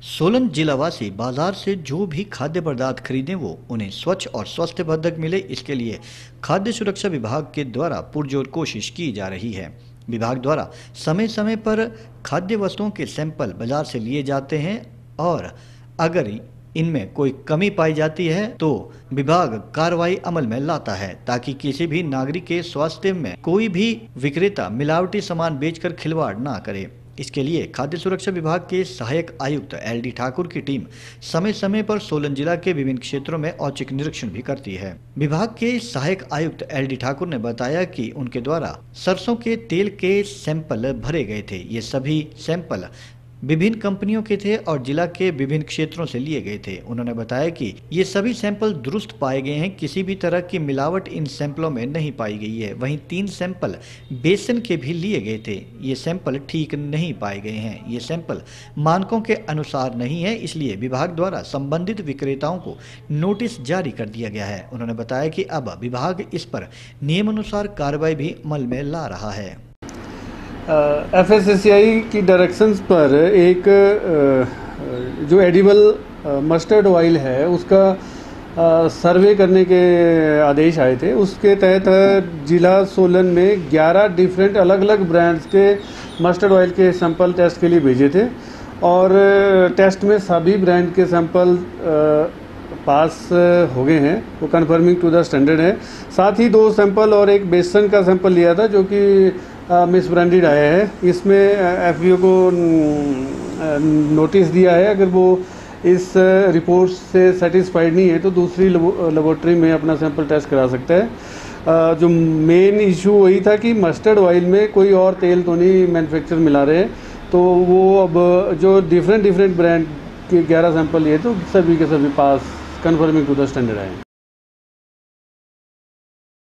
सोलन जिलावासी बाजार से जो भी खाद्य पदार्थ खरीदें वो उन्हें स्वच्छ और स्वास्थ्यवर्धक मिले, इसके लिए खाद्य सुरक्षा विभाग के द्वारा पुरजोर कोशिश की जा रही है। विभाग द्वारा समय समय पर खाद्य वस्तुओं के सैंपल बाजार से लिए जाते हैं और अगर इनमें कोई कमी पाई जाती है तो विभाग कार्रवाई अमल में लाता है ताकि किसी भी नागरिक के स्वास्थ्य में कोई भी विक्रेता मिलावटी सामान बेचकर खिलवाड़ ना करे। इसके लिए खाद्य सुरक्षा विभाग के सहायक आयुक्त LD ठाकुर की टीम समय समय पर सोलन जिला के विभिन्न क्षेत्रों में औचक निरीक्षण भी करती है। विभाग के सहायक आयुक्त LD ठाकुर ने बताया कि उनके द्वारा सरसों के तेल के सैंपल भरे गए थे। ये सभी सैंपल विभिन्न कंपनियों के थे और जिला के विभिन्न क्षेत्रों से लिए गए थे। उन्होंने बताया कि ये सभी सैंपल दुरुस्त पाए गए हैं, किसी भी तरह की मिलावट इन सैंपलों में नहीं पाई गई है। वहीं 3 सैंपल बेसन के भी लिए गए थे, ये सैंपल ठीक नहीं पाए गए हैं। ये सैंपल मानकों के अनुसार नहीं है, इसलिए विभाग द्वारा संबंधित विक्रेताओं को नोटिस जारी कर दिया गया है। उन्होंने बताया कि अब विभाग इस पर नियमानुसार कार्रवाई भी अमल में ला रहा है। FSSAI की डायरेक्शंस पर एक जो एडिबल मस्टर्ड ऑयल है उसका सर्वे करने के आदेश आए थे। उसके तहत जिला सोलन में 11 डिफरेंट अलग अलग ब्रांड्स के मस्टर्ड ऑयल के सैंपल टेस्ट के लिए भेजे थे और टेस्ट में सभी ब्रांड के सैंपल पास हो गए हैं, वो कन्फर्मिंग टू द स्टैंडर्ड है। साथ ही 2 सैंपल और एक बेसन का सैंपल लिया था जो कि मिस ब्रांडेड आया है। इसमें FBO को नोटिस दिया है, अगर वो इस रिपोर्ट से सेटिस्फाइड नहीं है तो दूसरी लेबोरेटरी में अपना सैंपल टेस्ट करा सकता है। जो मेन इशू वही था कि मस्टर्ड ऑयल में कोई और तेल तो नहीं मैन्युफैक्चर मिला रहे, तो वो अब जो डिफरेंट ब्रांड के 11 सैंपल लिए तो सभी के सभी पास कन्फर्मिंग टू द स्टैंडर्ड आए।